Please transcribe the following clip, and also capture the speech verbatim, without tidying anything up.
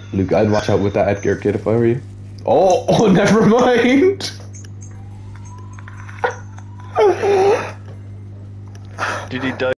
Luke, I'd watch out with that Edgar kid if I were you. Oh, oh, never mind. Did he die?